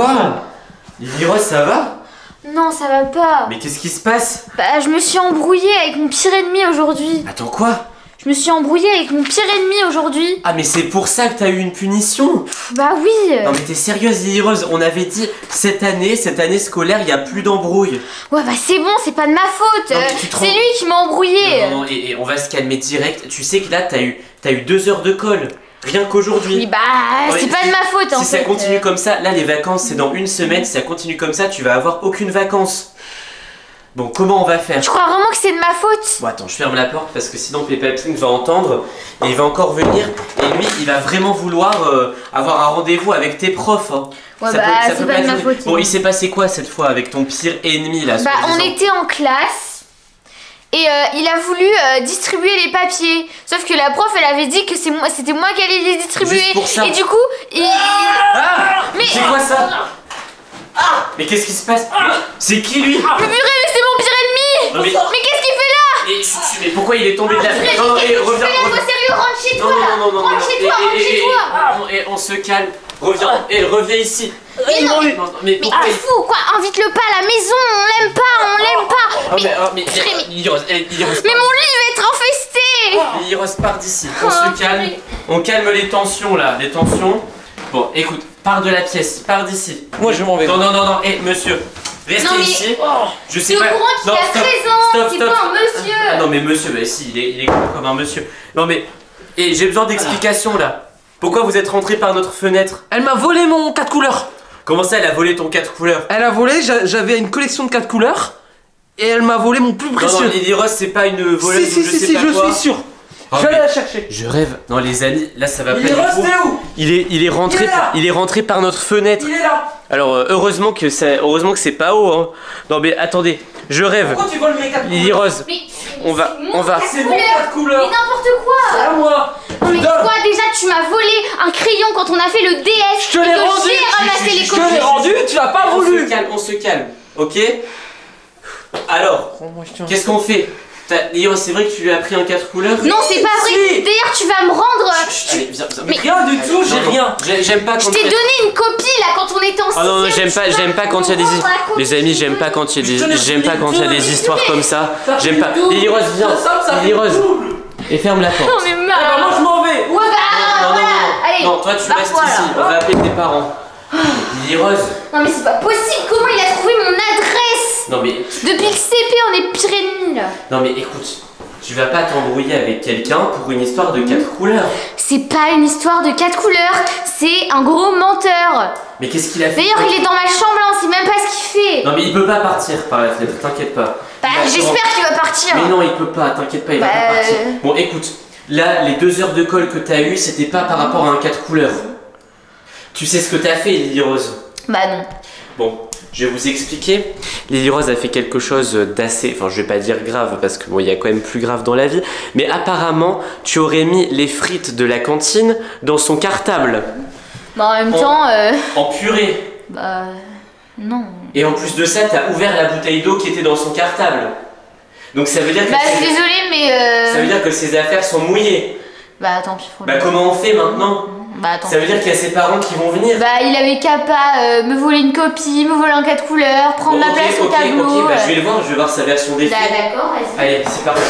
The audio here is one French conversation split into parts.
Quoi? Lily Rose, ça va? Non, ça va pas. Mais qu'est-ce qui se passe? Bah, je me suis embrouillée avec mon pire ennemi aujourd'hui. Attends, quoi? Je me suis embrouillée avec mon pire ennemi aujourd'hui. Ah, mais c'est pour ça que t'as eu une punition? Bah oui. Non, mais t'es sérieuse, Lily Rose? On avait dit, cette année scolaire, il n'y a plus d'embrouille. Ouais, bah c'est bon, c'est pas de ma faute. Non, mais tu te C'est rends- lui qui m'a embrouillée. Non, et on va se calmer direct. Tu sais que là, t'as eu 2 heures de colle. Rien qu'aujourd'hui. Oui, bah, Ouais, c'est pas de ma faute en Si fait. ça continue comme ça, là les vacances c'est dans 1 semaine, si ça continue comme ça, tu vas avoir aucune vacances. Bon, comment on va faire? Tu crois vraiment que c'est de ma faute? Bon, attends, je ferme la porte parce que sinon Peppa Pig va entendre et il va encore venir. Et lui, il va vraiment vouloir avoir un rendez-vous avec tes profs. Hein. Ouais, Ça bah, peut- ça c'est peut pas de ma durer. faute. Bon, il s'est passé quoi cette fois avec ton pire ennemi là? Bah, on soi-disant était en classe. Et il a voulu distribuer les papiers. Sauf que la prof, elle avait dit que c'était moi qui allais les distribuer. Juste pour ça. Et du coup, Ah! Mais- C'est quoi ça? Mais qu'est-ce qui se passe? C'est qui lui? Mais purée, c'est mon pire ennemi. Non, mais- Mais qu'est-ce qu'il fait là? Mais pourquoi il est tombé de la Mais Non, qu'est-ce que et tu reviens, fais là? reviens. Toi, sérieux, rentre chez Non, toi là. non, non, non, Rentre chez toi, rentre chez toi. Et on se calme. Reviens ici. Mais non, mais Mais pourquoi t'es fou quoi, invite-le pas à la maison, on l'aime pas. mais Lily Rose, Lily Rose, Mais mon lit va être infesté. Lily Rose, pars d'ici. On Oh, se calme. purée. On calme les tensions là, les tensions. Bon, écoute, pars de la pièce, pars d'ici. Moi je m'en vais. Non, monsieur, restez Non, mais- ici. Je sais T'es au pas. courant qu'il Non, a stop, 13 ans, stop, c'est stop. pas un monsieur. Ah non, mais monsieur, bah si, il est grand comme un monsieur. Non, mais. Et j'ai besoin d'explications là. Pourquoi vous êtes rentré par notre fenêtre? Elle m'a volé mon 4 couleurs. Comment ça, elle a volé ton 4 couleurs? Elle a volé, j'avais une collection de 4 couleurs. Et elle m'a volé mon plus Non, précieux. non, Lily Rose, c'est pas une voleuse si, ou je sais si, pas je quoi. suis sûr. Oh, Je vais mais- aller la chercher. Je rêve. Non, les amis, là ça va pas Lily du Rose, tout. t'es où? Il est rentré, Il est là. il est rentré par notre fenêtre. Il est là. Alors heureusement que c'est pas haut. Hein. Non mais attendez, je rêve. Pourquoi tu voles mes 4 Lily couleurs? Rose, Mais on va. C'est mon 4 Mais couleurs. n'importe C'est quoi. à moi. Non mais Putain. toi déjà tu m'as volé un crayon quand on a fait le DS. Je te l'ai et que rendu. j'ai ramassé les Je te l'ai copies. rendu, tu l'as pas voulu. On se calme, ok? Alors, Prends-moi, je tiens. qu'est-ce qu'on fait? Lily Rose, c'est vrai que tu lui as pris un 4 couleurs? Non c'est pas vrai. Si. D'ailleurs tu vas me rendre. Allez, viens. Mais- Rien du tout, j'ai rien. J'aime pas Je quand t'ai donné une copie là quand on était en Ah non, sixième, j'aime pas quand il y a des rendre la copie, les amis, si j'aime tu pas veux. quand il y a Je te des laisse j'aime pas quand il y a des les histoires deux. comme ça. Ça J'aime fait pas. double. Lily Rose, viens. Ça Lily fait Rose, double. et ferme la porte. Non mais Eh ben, moi marre. je m'en vais. Ouais bah Non, voilà. Allez. Non, toi tu restes barre-toi, ici, là. on va appeler tes parents. Lily Rose, Non mais c'est pas possible. Comment il a trouvé mon adresse? non mais, Depuis le CP on est pire ennemis là. non mais écoute, tu vas pas t'embrouiller avec quelqu'un pour une histoire de 4 couleurs. C'est pas une histoire de 4 couleurs, c'est un gros menteur. Mais qu'est-ce qu'il a fait? D'ailleurs, il est dans ma chambre là, on sait même pas ce qu'il fait. Non mais il peut pas partir par la fenêtre, t'inquiète pas. Bah, j'espère qu'il va partir. Mais non, il peut pas, t'inquiète pas, il va Bah, pas partir. Bon, écoute, là, les 2 heures de colle que t'as eu, c'était pas par rapport à un 4 couleurs. Tu sais ce que t'as fait, Lily Rose? Bah non. Bon, je vais vous expliquer. Lily Rose a fait quelque chose d'assez, enfin je vais pas dire grave parce que bon, il y a quand même plus grave dans la vie, mais apparemment tu aurais mis les frites de la cantine dans son cartable, Bah en même Oh. temps, en purée. bah non. Et en plus de ça, t'as ouvert la bouteille d'eau qui était dans son cartable. Donc ça veut dire que Bah je suis désolée mais ça veut dire que ses affaires sont mouillées. Bah tant pis pour lui. Bah comment on fait maintenant? Bah attends. Ça veut dire qu'il y a ses parents qui vont venir. Bah il avait qu'à pas me voler une copie, me voler un 4 couleurs, prendre Bon, ma place au ok, tableau. bah, je vais le voir, je vais voir sa version des Bah faits. d'accord, vas-y. Allez, c'est parti.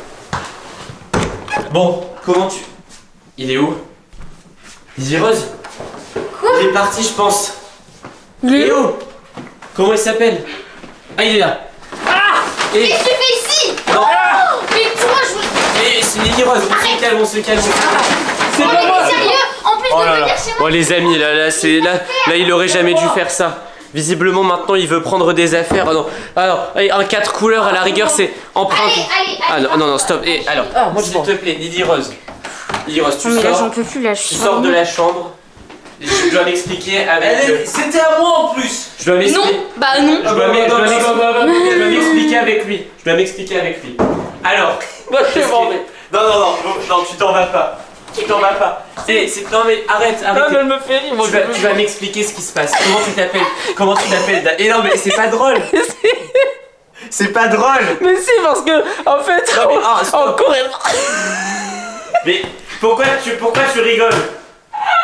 Bon, comment tu... Il est où? Lily Rose? Quoi? Il est parti, je pense. Il est où? où? Comment il s'appelle? Ah, il est là. Ah! Et... Qu'est-ce que tu fais ici? Non. Oh, mais toi je... Et c'est Lily Rose, on se calme, on se calme. C'est Oh pas mais moi. t'es sérieux? En plus Oh de là venir là. chez moi. Bon les amis, là, il aurait jamais dû faire ça. Visiblement maintenant il veut prendre des affaires. Oh non. Alors, allez, un 4 couleurs à la rigueur c'est empreinte. Allez, Ah non, non, stop. Et alors, moi, je s'il m'en te plaît, Lily Rose. Lily Rose, tu Non mais là sors. j'en peux plus là, je Tu suis sors de vraiment- la chambre. Je dois m'expliquer avec. C'était à moi en plus. Je dois Non, m'expliquer. bah non. Je dois m'expliquer avec lui. Je dois m'expliquer avec lui. Alors. Moi je qu'est-ce m'en que- vais. Non, tu t'en vas pas. Tu t'en vas pas. Non mais arrête. Non mais elle me fait rire. Moi, Tu vas m'expliquer ce qui se passe. Comment tu t'appelles? Comment tu t'appelles? Et non mais c'est pas drôle. C'est pas drôle. Mais si parce que en fait Non, mais, ah, stop. en Corée. Mais pourquoi tu rigoles?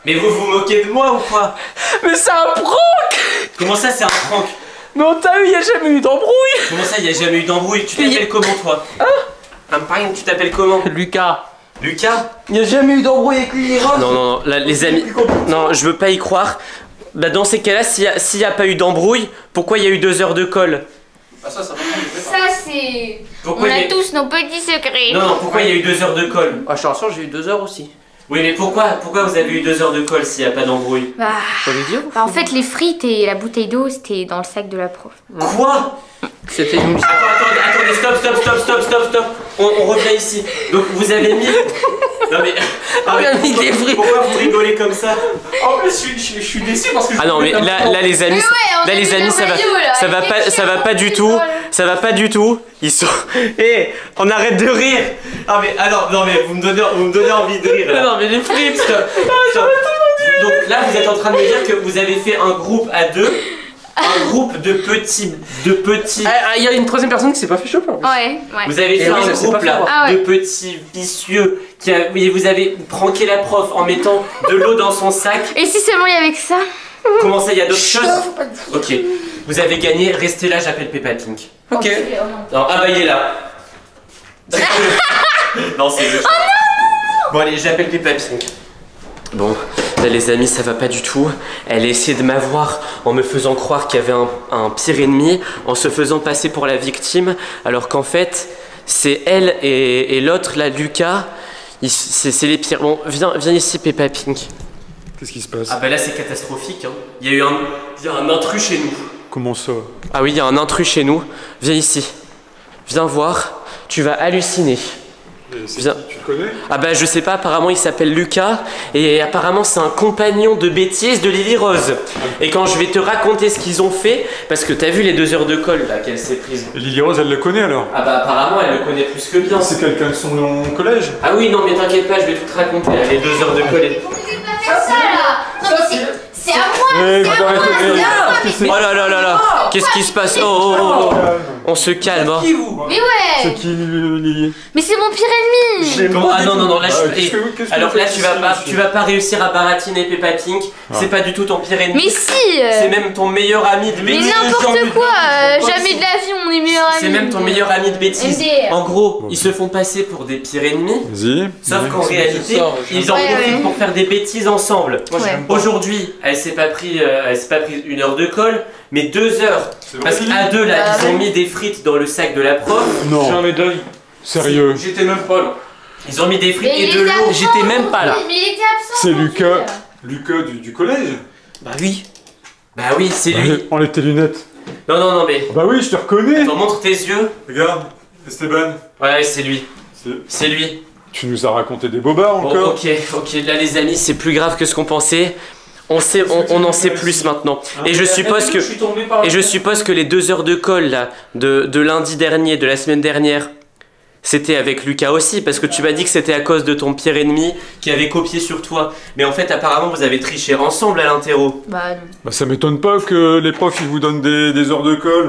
Mais vous vous moquez de moi ou quoi? Mais c'est un prank. Comment ça c'est un prank? Mais on t'a eu, y a jamais eu d'embrouille. Comment ça y a jamais eu d'embrouille? Tu t'appelles comment toi? Un prank, tu t'appelles comment? Lucas. Lucas? Y a jamais eu d'embrouille avec Lily Rose. Non, non, non, là les amis, non, je veux pas y croire. Bah dans ces cas-là, s'il y a pas eu d'embrouille, pourquoi il y a eu 2 heures de colle? Ah ça Ça c'est... Pourquoi On il y a tous nos petits secrets. Non, non, pourquoi il y a eu 2 heures de colle? Ah je te rassure, j'ai eu 2 heures aussi. Oui, mais pourquoi vous avez eu 2 heures de colle s'il y a pas d'embrouille? Bah... Faut lui dire. en fait les frites et la bouteille d'eau c'était dans le sac de la prof. Quoi? C'était une... Attendez, stop. On revient ici. Donc vous avez mis... Non mais... Pourquoi vous rigolez comme ça? En plus je suis déçu parce que... Ah non mais là les amis, Mais ouais, là les amis ça va pas du tout. Ça va pas du tout. Ils sont... Eh, on arrête de rire. Ah mais alors non mais vous me donnez envie de rire là. Non mais les frites. Stop. Donc là vous êtes en train de me dire que vous avez fait un groupe à 2. Un groupe de petits. Il y a une troisième personne qui s'est pas fait choper. En plus. Ouais. Vous avez fait oui, un ça, c'est groupe pas là fort. Ah ouais. de petits vicieux oui, vous avez pranké la prof en mettant de l'eau dans son sac. Et si seulement il y avait que ça? Comment ça, il y a d'autres choses? Ok, vous avez gagné, restez là, j'appelle Peppa Pink. Ok. Non, ah bah il est là. Non, c'est le. Oh non. Bon allez, j'appelle Peppa Pink. Bon, là les amis, ça va pas du tout. Elle a essayé de m'avoir en me faisant croire qu'il y avait un pire ennemi, en se faisant passer pour la victime, alors qu'en fait, c'est elle et l'autre, là, Lucas, c'est les pires. Bon, viens ici, Peppa Pink. Qu'est-ce qui se passe? Ah bah là, c'est catastrophique, hein. Il y a un intrus chez nous. Comment ça? Ah oui, il y a un intrus chez nous. Viens ici. Viens voir. Tu vas halluciner. Viens. Tu le connais? Ah bah je sais pas, apparemment il s'appelle Lucas et apparemment c'est un compagnon de bêtises de Lily Rose. Et quand je vais te raconter ce qu'ils ont fait, parce que t'as vu les 2 heures de colle là qu'elle s'est prise. Et Lily Rose, elle le connaît alors? Ah bah apparemment elle le connaît plus que bien. C'est quelqu'un de son collège? Ah oui non mais t'inquiète pas, je vais tout te raconter là, les 2 heures de colle. Vous pouvez pas faire ça là. Non mais c'est à moi. Eh, C'est vous à moi. arrêtez, C'est à moi. Oh là là là là, qu'est-ce qui se passe? Oh. On se calme hein. Qui vous? Mais C'est ouais. qui Lily? Mais c'est mon pire ennemi. Ah non là je... qu'est-ce que Alors vous là faites tu vas pas réussir à baratiner Peppa Pink. C'est pas du tout ton pire ennemi. Mais si. C'est même ton meilleur ami de Mais bêtises. n'importe quoi. Jamais de la vie on est meilleurs amis. C'est même ton meilleur ami de bêtises. MDR. En gros, ils se font passer pour des pires ennemis. Vas-y. Sauf qu'en réalité, ça, ils en Ouais, profitent ouais. pour faire des bêtises ensemble. Moi Ouais. j'aime pas. Aujourd'hui, elle s'est pas pris 1 heure de colle, mais 2 heures. C'est vrai, Parce Lily? qu'à 2 là, Ah ils ont ouais. mis des frites dans le sac de la prof. J'ai un Non, médaille. sérieux. J'étais même pas là. Ils ont mis des frites Mais et il de était l'eau. absent. J'étais même pas là. Mais il était absent. C'est aujourd'hui. Lucas du collège? Bah oui. Bah oui, c'est lui. Enlève tes lunettes. Non, mais. Bah oui, je te reconnais. Attends, montre tes yeux. Regarde, Esteban. Ouais, c'est lui. C'est- C'est lui. Tu nous as raconté des bobards Bon, encore? ok, là les amis, c'est plus grave que ce qu'on pensait. On en sait plus maintenant. Et je suppose que. Et je suppose que les 2 heures de colle là, de lundi dernier, de la semaine dernière, c'était avec Lucas aussi, parce que tu m'as dit que c'était à cause de ton pire ennemi qui avait copié sur toi. Mais en fait, apparemment, vous avez triché ensemble à l'interro. Bah non. Bah ça m'étonne pas que les profs ils vous donnent des heures de colle.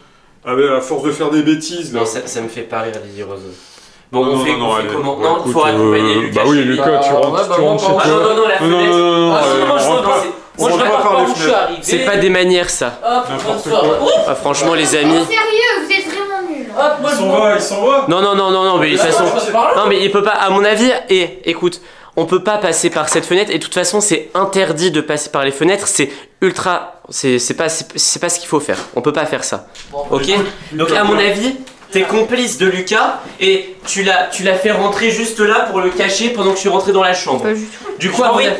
Ah ouais, à force de faire des bêtises là. Non, ça me fait pas rire, Lily Rose. Bon, Non, on fait allez. comment? Bon, Non, il écoute, faut accompagner Lucas. Bah oui, chez lui. Lucas, tu Bah, rentres, ouais, bah, tu rentres moi, chez Ah non, toi. non, la Non, fenêtre. non, Ah, allez, moi, je on rentre veux pas- pas. on Moi je rentre vais pas pas par par les où je suis fenêtres. arrivé. C'est pas des manières ça. Hop, N'importe bonsoir. quoi. Ouh. Ah, franchement, les Mais amis. sérieux, vous êtes vraiment nuls. Hop, moi Il je s'en vois. va, il s'en va. Non, mais de toute façon. Je passais par là. Non, mais il peut pas, à mon avis, écoute, on peut pas passer par cette fenêtre, et de toute façon, c'est interdit de passer par les fenêtres, c'est ultra. C'est pas ce qu'il faut faire, on peut pas faire ça. Bon, Ok? Donc, à mon avis, t'es complice de Lucas, et tu l'as fait rentrer juste là pour le cacher pendant que je suis rentré dans la chambre. Pas du tout. Du coup, à mon avis.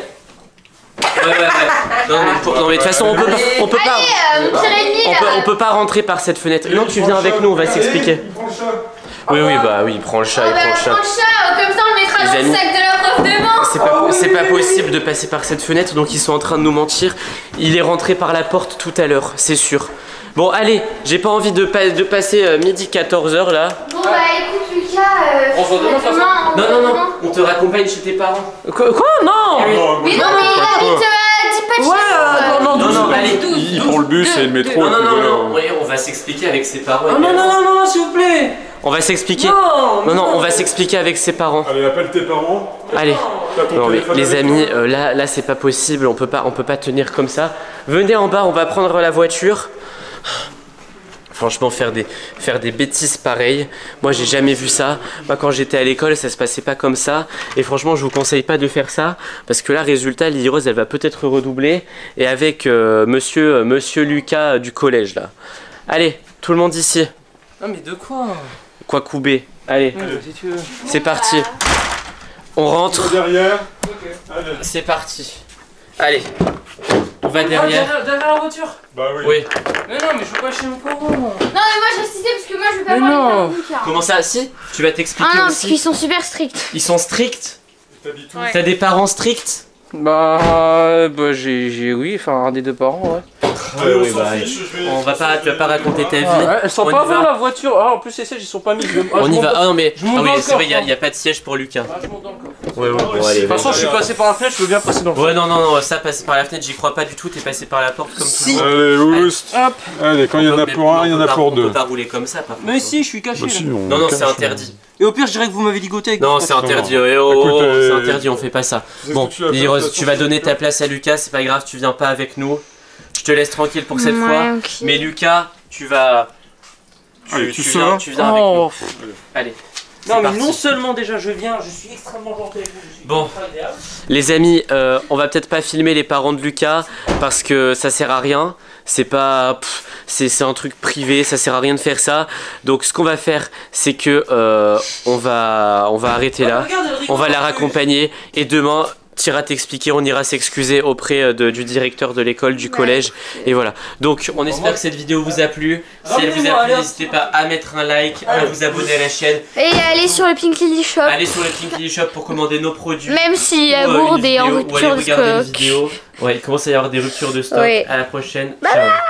Ouais. Non, mais de toute façon, on peut pas. Mon pire ennemi On peut pas rentrer par cette fenêtre. Non, tu viens avec nous, on va s'expliquer. Il prend le chat. Oui, il prend le chat, Ah il bah prend le chat. prends le chat, comme ça on le mettra Les dans le amis. sac de la prof demain. C'est pas possible de passer par cette fenêtre, donc ils sont en train de nous mentir. Il est rentré par la porte tout à l'heure, c'est sûr. Bon, allez, j'ai pas envie de passer midi 14h là. Bon bah écoute Lucas, On se voit demain, de toute façon. Non, on te raccompagne chez tes parents. Quoi? Non. Non, Mais non mais il habite à 10 pas de chez nous. Non, allez. Il prend le bus et le métro. et puis voilà. Non, ouais, on va s'expliquer avec ses parents. Oh, non, s'il vous plaît. On va s'expliquer. Non, Non, on va s'expliquer avec ses parents. Allez, appelle tes parents. Allez, T'as ton Non mais téléphone les avec amis, toi là c'est pas possible, on peut pas tenir comme ça. Venez en bas, on va prendre la voiture. Franchement, faire des bêtises pareilles, moi j'ai jamais vu ça. Moi quand j'étais à l'école, ça se passait pas comme ça. Et franchement, je vous conseille pas de faire ça. Parce que là, résultat, Lily Rose, elle va peut-être redoubler. Et avec monsieur Lucas du collège là. Allez, tout le monde ici. Non mais de quoi? Quoi couper? Allez, Si tu veux. c'est parti. On rentre. Derrière. Allez. C'est parti. Allez, on va derrière. Derrière la voiture. Bah oui. Oui. Mais non, mais je veux pas chez mes parents. Non, mais moi j'ai insisté parce que moi je veux pas Mais voir non. les Lucas. Comment ça? Si, tu vas t'expliquer Ah non, parce aussi. qu'ils sont super stricts. Ils sont stricts. T'habites où? Ouais. T'as des parents stricts? J'ai oui, enfin un des deux parents, ouais. Allez, on oui, s'en bah, fiche, je vais- On va pas, tu vas pas raconter ta vie. Elles sont On pas y va. avant la voiture. Ah, en plus les sièges ils sont pas mis. On y va. Ah non mais je monte ah oui, dans le c'est vrai, coffre, il y a pas de siège pour Lucas. Ah, je monte dans le coffre. Ouais, ouais, bon, De allez. De toute façon, je suis passé par la fenêtre, je veux bien passer dans le Ouais, non, ça passer par la fenêtre, j'y crois pas du tout. T'es passé par la porte comme tout le monde. Allez, oust. Hop. Allez, quand il y en a Mais pour un, il y en a pour On deux. peut pas rouler comme ça, par contre. Mais si, je suis caché. Bah là. si, on Non, cache, c'est interdit. Et au pire, je dirais que vous m'avez ligoté avec Non, votre c'est pote. interdit. Non. Ouais, oh, Écoute, c'est interdit, on fait pas ça. C'est Bon, ce que tu vas Lily faire, Rose, de toute tu vas façon, donner c'est ta pas- place à Lucas, c'est pas grave, tu viens pas avec nous. Je te laisse tranquille pour cette Ouais, fois. ok. Mais Lucas, tu vas. Allez, tu viens, sors. tu viens avec nous. Oh. Allez. Non, c'est mais parti. non seulement déjà je viens, je suis extrêmement gentil avec vous. je suis Bon. ultra agréable. Les amis, on va peut-être pas filmer les parents de Lucas parce que ça sert à rien. C'est pas, c'est un truc privé, ça sert à rien de faire ça. Donc ce qu'on va faire, c'est que on va arrêter là. Regarde, elle rigole On va la un peu. raccompagner et demain. Tu iras t'expliquer, on ira s'excuser auprès du directeur de l'école, du collège, et voilà. Donc on espère que cette vidéo vous a plu. Si elle vous a plu, n'hésitez pas à mettre un like, à vous abonner à la chaîne. Et allez sur le Pink Lily Shop. Allez sur le Pink Lily Shop pour commander nos produits. Même s'il y a Ou, gourde une et en vidéo, ou rupture allez de regarder une stock. vidéo. Ouais, il commence à y avoir des ruptures de stock. Ouais. À la prochaine. Ciao.